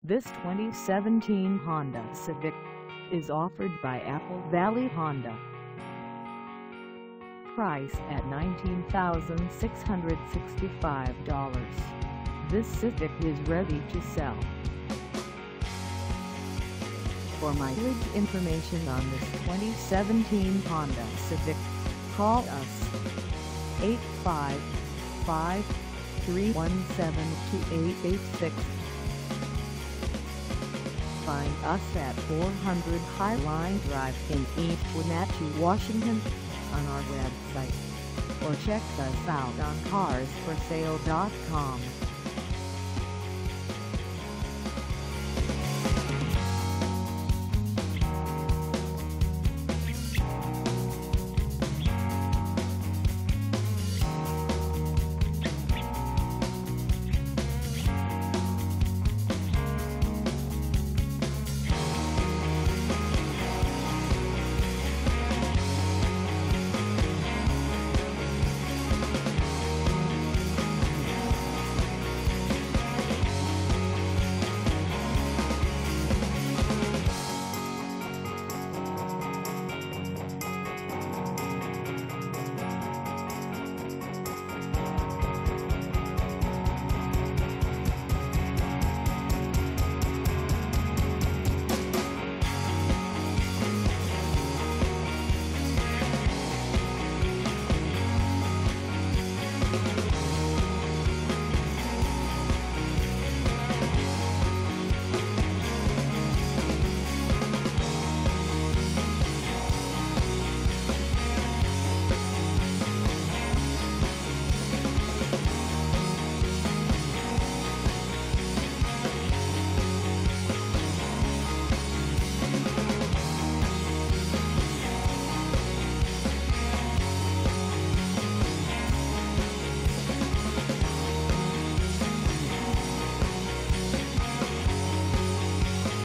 This 2017 Honda Civic is offered by Apple Valley Honda. Price at $19,665. This Civic is ready to sell. For mileage information on this 2017 Honda Civic, call us 855-317-2886. Find us at 400 Highline Drive in East Wenatchee, Washington, on our website, or check us out on carsforsale.com.